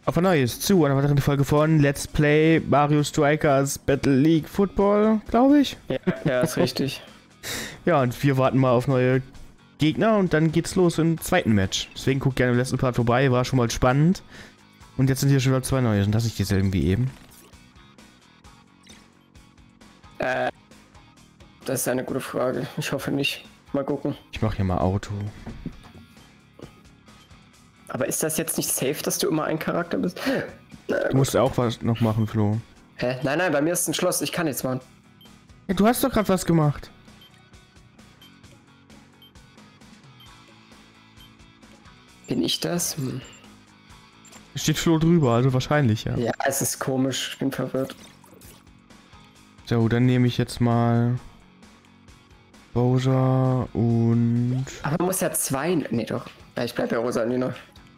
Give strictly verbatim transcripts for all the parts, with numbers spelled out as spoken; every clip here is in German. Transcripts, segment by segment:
Auf ein neues zu einer weiteren Folge von Let's Play Mario Strikers Battle League Football, glaube ich. Ja, ja, ist richtig. Ja, und wir warten mal auf neue Gegner und dann geht's los im zweiten Match. Deswegen guckt gerne im letzten Part vorbei, war schon mal spannend. Und jetzt sind hier schon wieder zwei neue, sind das nicht dieselben wie eben? Äh, das ist eine gute Frage. Ich hoffe nicht. Mal gucken. Ich mache hier mal Auto. Aber ist das jetzt nicht safe, dass du immer ein Charakter bist? Du musst auch was noch machen, Flo. Hä? Nein, nein, bei mir ist ein Schloss. Ich kann nichts machen. Ja, du hast doch gerade was gemacht. Bin ich das? Hm. Steht Flo drüber, also wahrscheinlich, ja. Ja, es ist komisch. Ich bin verwirrt. So, dann nehme ich jetzt mal Bowser und... Aber man muss ja zwei... Nee, doch. Ja, ich bleib bei Rosalina.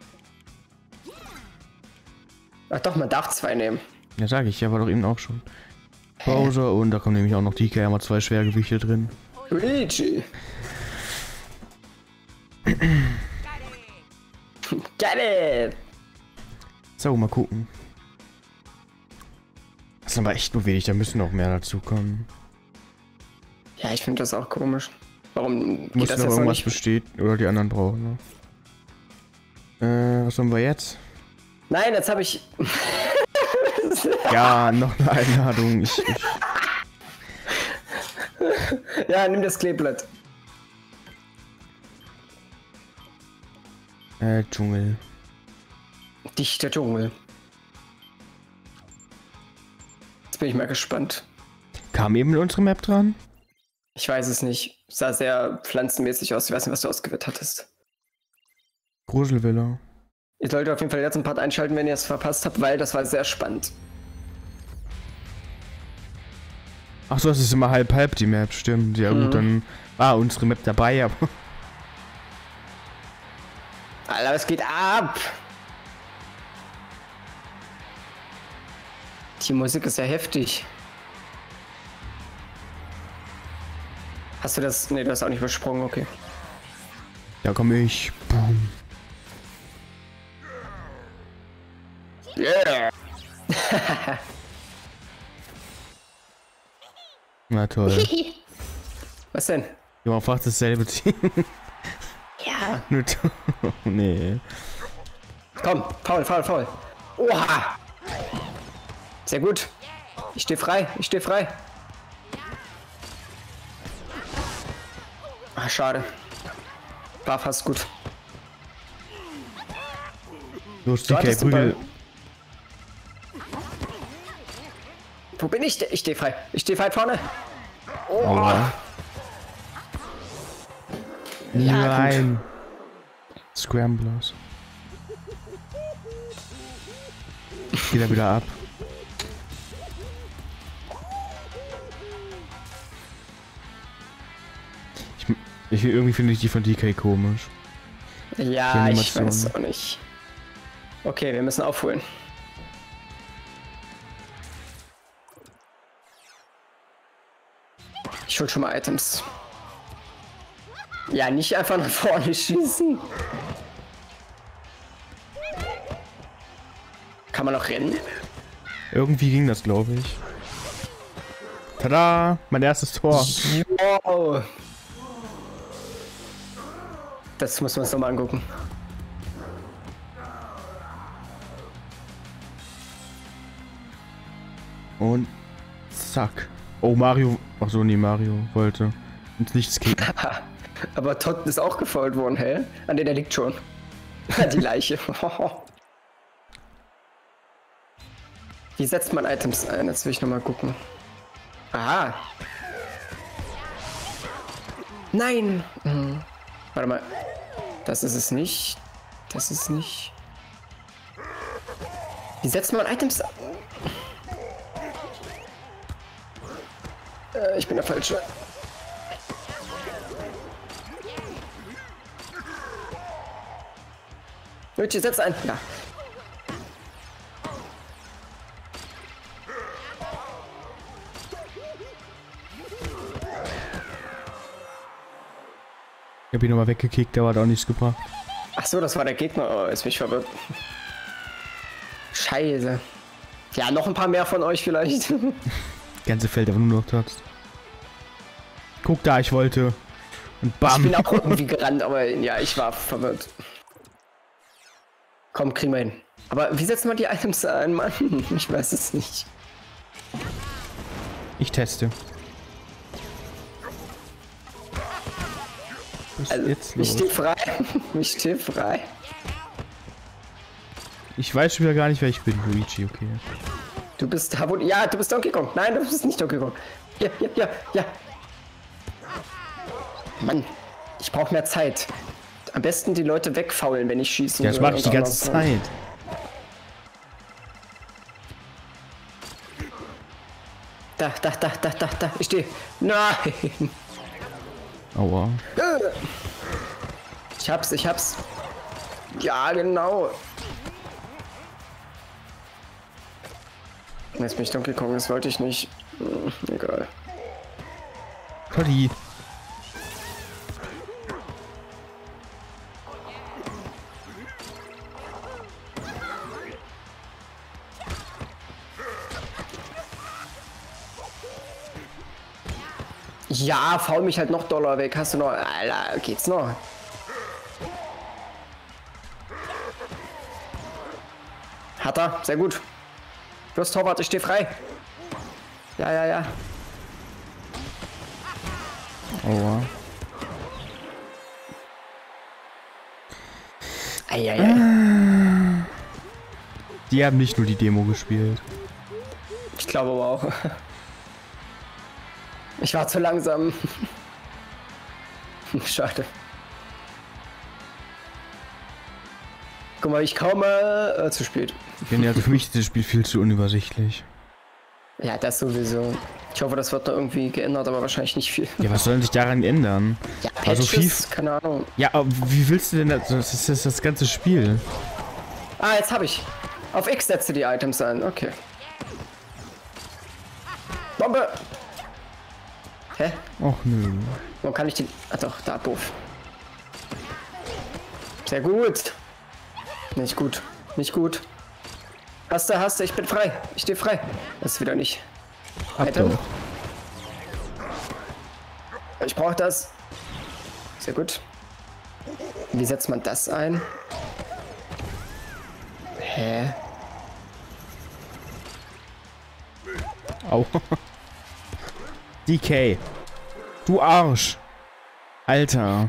Ach doch, man darf zwei nehmen. Ja, sage ich, ja, war doch eben auch schon. Hä? Bowser und da kommen nämlich auch noch D K, haben wir zwei Schwergewichte drin. Luigi! Get it! So, mal gucken. Das ist aber echt nur wenig, da müssen noch mehr dazu kommen. Ja, ich finde das auch komisch. Warum geht muss das noch jetzt irgendwas noch nicht besteht oder die anderen brauchen, ne? Äh, was haben wir jetzt? Nein, jetzt habe ich... Ja, noch eine Einladung. Ich, ich... Ja, nimm das Kleeblatt. Äh, Dschungel. Dichter Dschungel. Jetzt bin ich mal gespannt. Kam eben unsere Map dran? Ich weiß es nicht. Sah sehr pflanzenmäßig aus. Ich weiß nicht, was du ausgewählt hattest. Gruselvilla. Ihr solltet auf jeden Fall jetzt einen Part einschalten, wenn ihr es verpasst habt, weil das war sehr spannend. Ach so, das ist immer halb halb die Map, stimmt. Ja mhm. Gut, dann war unsere Map dabei, aber... Alter, es geht ab! Die Musik ist ja heftig. Hast du das... Ne, du hast auch nicht übersprungen, okay. Ja, komm ich. Boom. Yeah! Na toll. Was denn? Ja, man fragt dasselbe Team. Ja. Nur nee. Komm, faul, faul, faul. Oha! Sehr gut. Ich stehe frei, ich stehe frei. Ah, schade. War fast gut. Los, D K, Prügel. Wo bin ich? Ich stehe frei. Ich stehe frei vorne. Oh. Aua. Ja, nein. Gut. Scramblers. Geht er wieder ab. Ich, ich irgendwie finde ich die von D K komisch. Ja, ich weiß auch nicht. Okay, wir müssen aufholen. Ich hol schon mal Items. Ja, nicht einfach nach vorne schießen. Kann man noch rennen? Irgendwie ging das, glaube ich. Tada! Mein erstes Tor. Wow. Das müssen wir uns nochmal angucken. Und zack. Oh, Mario. Ach so, nee, Mario wollte ins Nichts kicken. Aber Todd ist auch gefault worden, hä? An der der liegt schon. Die Leiche. Wie setzt man Items ein? Jetzt will ich nochmal gucken. Aha. Nein. Hm. Warte mal. Das ist es nicht. Das ist nicht. Wie setzt man Items ein? Äh, ich bin der Falsche. Luigi, setz ein. Ja. Ich hab ihn nochmal weggekickt, der hat auch nichts gebracht. Ach so, das war der Gegner. Oh, jetzt bin ich verwirrt. Scheiße. Ja, noch ein paar mehr von euch vielleicht. Ganze Feld aber nur noch Text. Guck da, ich wollte. Und bam. Ich bin auch irgendwie gerannt, aber ja, ich war verwirrt. Komm, kriegen wir hin. Aber wie setzen wir die Items ein, Mann? Ich weiß es nicht. Ich teste. Was ist Also, jetzt ich los? stehe frei. Ich stehe frei. Ich weiß schon wieder gar nicht, wer ich bin. Luigi, okay. Du bist da, wo... Ja, du bist Donkey Kong. Nein, du bist nicht Donkey Kong. Ja, ja, ja, ja. Mann, ich brauche mehr Zeit. Am besten die Leute wegfaulen, wenn ich schieße. Ja, das mache ich die ganze Zeit. Da, da, da, da, da, da. Ich stehe. Nein. Aua. Ich hab's, ich hab's. Ja, genau. Jetzt bin ich Donkey Kong, das wollte ich nicht. Hm, egal. Totti. Ja, faul mich halt noch doller weg. Hast du noch... Alter, geht's noch? Hat er, sehr gut. Los, Torwart, ich stehe frei. Ja, ja, ja. Aua. Eieiei. Die haben nicht nur die Demo gespielt. Ich glaube aber auch. Ich war zu langsam. Schade. Guck mal, ich komme äh, zu spät. Ja, also für mich ist das Spiel viel zu unübersichtlich. Ja, das sowieso. Ich hoffe, das wird noch irgendwie geändert, aber wahrscheinlich nicht viel. Ja, was soll denn sich daran ändern? Ja, Also Patches, keine Ahnung. Ja, aber wie willst du denn das? Das ist das, das ganze Spiel. Ah, jetzt habe ich. Auf X setze die Items ein. Okay. Bombe! Hä? Och nö. Wo kann ich den... Ah doch, da, doof. Sehr gut. Nicht gut. Nicht gut. Hast du, hast du, ich bin frei. Ich stehe frei. Das ist wieder nicht. Hab Item. doch. Ich brauche das. Sehr gut. Wie setzt man das ein? Hä? Au. D K. Du Arsch. Alter.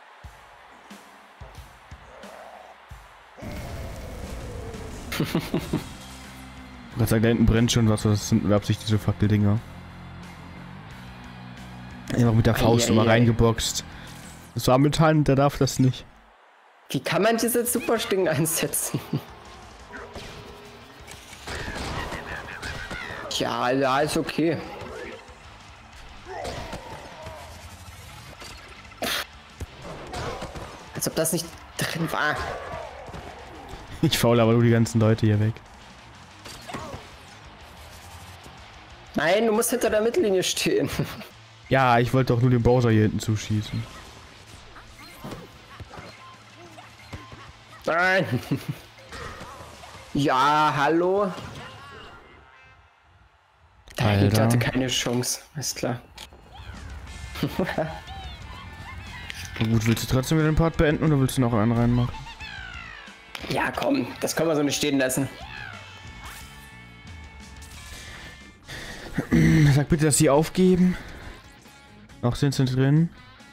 Ich sagen, da hinten brennt schon was, das sind beabsichtigt diese Fackeldinger. Einfach mit der Faust Ei, ei, immer ei. reingeboxt. Das war mit Hand, der darf das nicht. Wie kann man diese Supersting einsetzen? Ja, ja, ist okay. Als ob das nicht drin war. Ich faul aber nur die ganzen Leute hier weg. Nein, du musst hinter der Mittellinie stehen. Ja, ich wollte doch nur den Bowser hier hinten zuschießen. Nein. Ja, hallo. Der Alter. Gegner hatte keine Chance. Ist klar. Na gut, willst du trotzdem wieder den Part beenden oder willst du noch einen reinmachen? Ja, komm, das können wir so nicht stehen lassen. Sag bitte, dass sie aufgeben. Noch sind sie drin.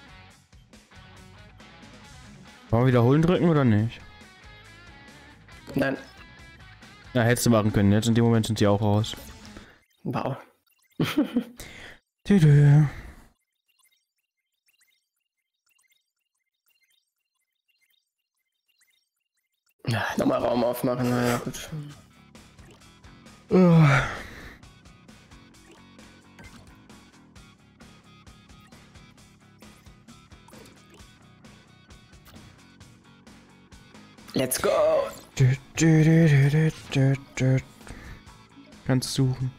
Wollen wir wiederholen drücken oder nicht? Nein. Ja, hättest du machen können. Jetzt in dem Moment sind sie auch raus. Wow. Tüdü. Ja, nochmal Raum aufmachen, naja, gut. Oh. Let's go! Dü, dü, dü, dü, dü, dü, dü. Kannst suchen.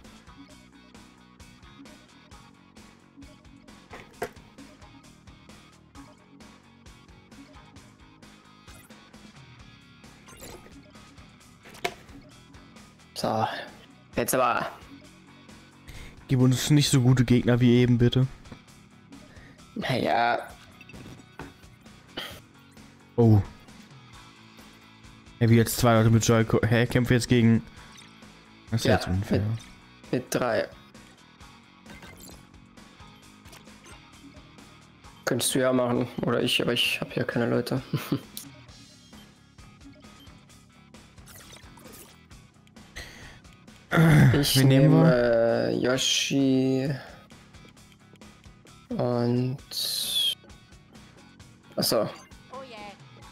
So. Jetzt aber. Gib uns nicht so gute Gegner wie eben, bitte. Naja. Oh. Ja, wie jetzt zwei Leute mit Joy. Hä, kämpfen jetzt gegen. Das ist Ja, jetzt unfair. Mit, mit drei. Könntest du ja machen. Oder ich, aber ich habe ja keine Leute. Ich Wen nehmen nehme äh, Yoshi und achso. Oh yeah.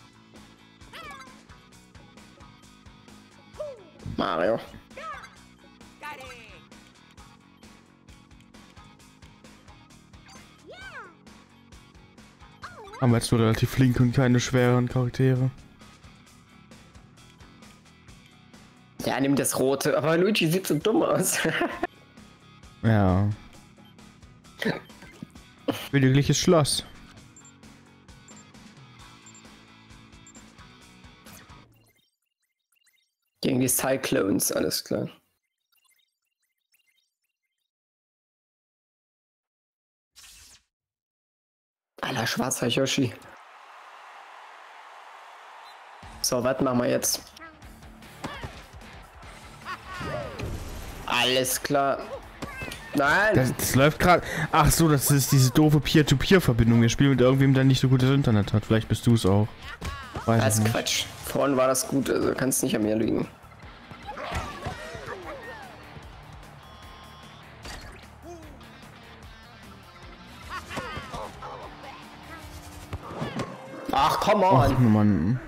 Mario. Got it. Haben wir jetzt nur relativ flink und keine schweren Charaktere. Ja, nimm das rote. Aber Luigi sieht so dumm aus. Ja. Königliches Schloss. Gegen die Cyclones, alles klar. Aller schwarzer Yoshi. So, was machen wir jetzt? Alles klar. Nein! Das, das läuft gerade. Ach so, das ist diese doofe Peer-to-Peer-Verbindung. Wir spielen mit irgendwem, der nicht so gutes Internet hat. Vielleicht bist du es auch. Weiß Das ich ist nicht. Quatsch. Vorhin war das gut, also kannst nicht an mir liegen. Ach, come on! Ach, Mann.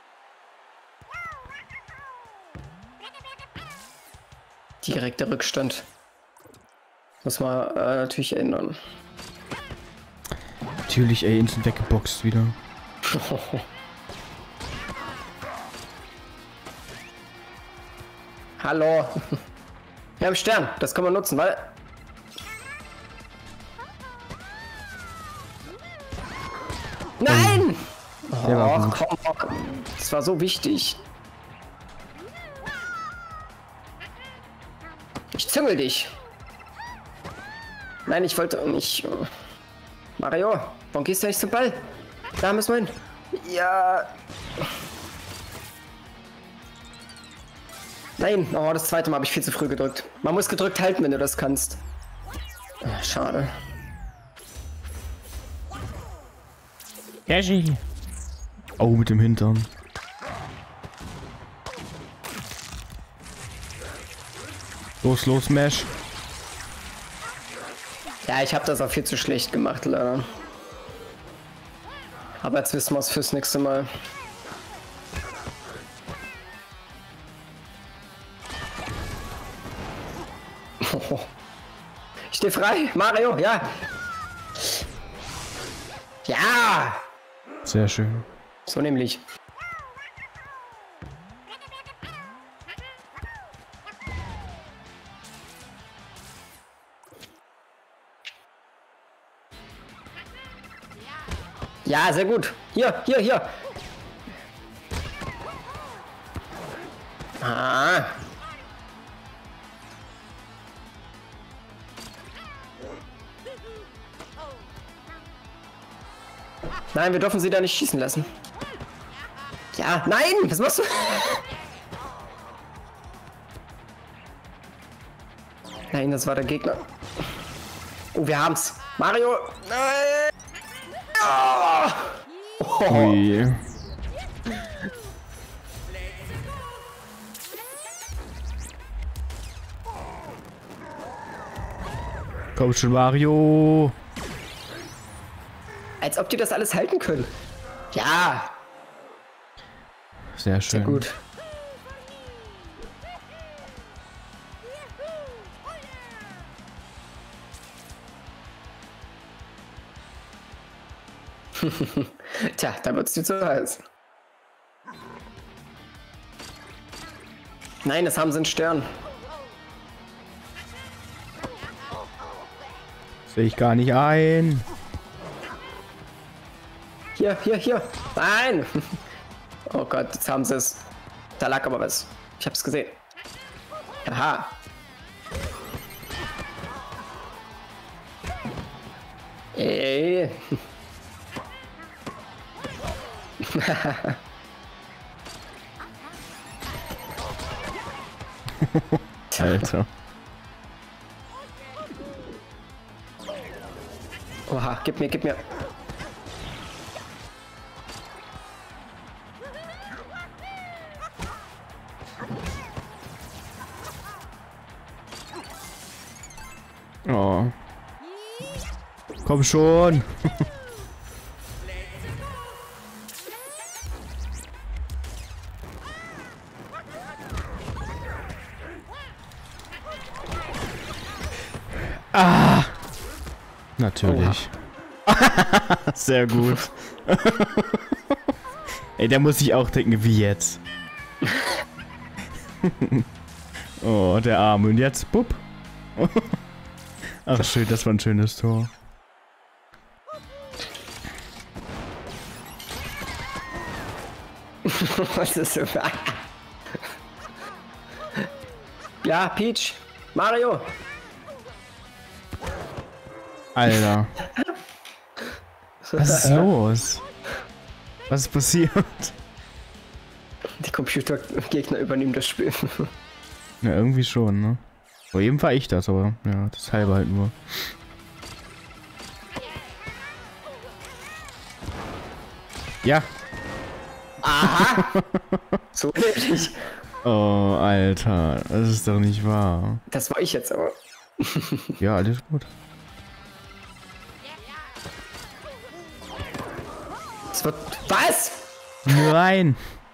Direkter Rückstand. Muss man äh, natürlich ändern. Natürlich, ey, instant weggeboxt wieder. Hallo. Wir haben Stern. Das kann man nutzen, weil... Nein! Der war Och, gut. komm. Das war so wichtig. Ich züngel dich. Nein, ich wollte nicht. Mario, warum gehst du nicht zum Ball? Da müssen wir hin. Ja. Nein, oh, das zweite Mal habe ich viel zu früh gedrückt. Man muss gedrückt halten, wenn du das kannst. Ach, schade. Yoshi. Oh, mit dem Hintern. Los, los, Mesh. Ja, ich habe das auch viel zu schlecht gemacht, leider. Aber jetzt wissen wir es fürs nächste Mal. Ich stehe frei, Mario, ja. Ja, Sehr schön. so nämlich. Ja, sehr gut. Hier, hier, hier. Ah. Nein, wir dürfen sie da nicht schießen lassen. Ja, nein, was machst du? Nein, das war der Gegner. Oh, wir haben's. Mario. Nein. Oh. Oh. Ui. Komm schon, Mario. Als ob die das alles halten können. Ja, Sehr schön. sehr gut. Tja, da wird's dir zu heiß. Nein, das haben sie einen Stern. Sehe ich gar nicht ein. Hier, hier, hier. Nein! Oh Gott, jetzt haben sie es. Da lag aber was. Ich hab's gesehen. Aha. Ey. Alter. Oha, gib mir, gib mir. Oh. Komm schon. Ah. Natürlich. Sehr gut. Ey, der muss sich auch denken, wie jetzt. Oh, der Arme. Und jetzt, bupp. Ach schön, das war ein schönes Tor. Was ist so? Ja, Peach, Mario. Alter. Was ist los? Was ist passiert? Die Computergegner übernehmen das Spiel. Ja, irgendwie schon, ne? Vor jedem war ich das, aber ja, das halbe halt nur. Ja. Aha! So nämlich. Oh, Alter. Das ist doch nicht wahr. Das war ich jetzt aber. Ja, alles gut. Es wird. Was? Nein!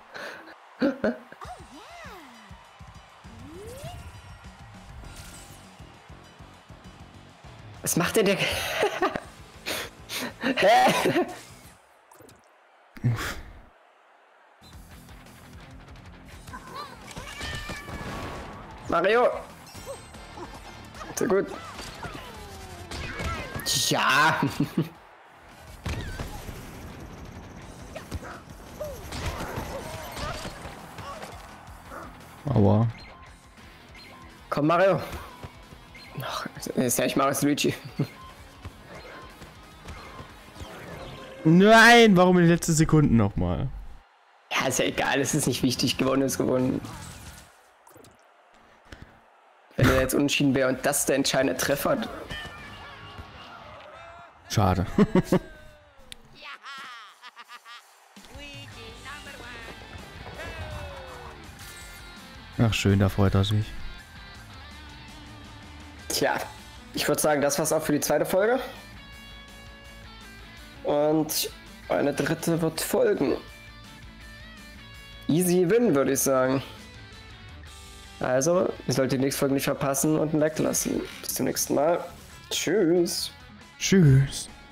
Was macht denn der? Hä? Mario! Sehr gut. Ja! Aua. Komm, Mario! Ach, ist ja, ich mache es Luigi. Nein! Warum in den letzten Sekunden nochmal? Ja, ist ja egal, es ist nicht wichtig. Gewonnen ist gewonnen. Wenn er jetzt unentschieden wäre und das der entscheidende Treffer. Schade. Luigi number one. Ach schön, da freut er sich. Tja, ich würde sagen, das war's auch für die zweite Folge. Und eine dritte wird folgen. Easy win, würde ich sagen. Also, ihr solltet die nächste Folge nicht verpassen und ein Like lassen. Bis zum nächsten Mal. Tschüss. Tschüss.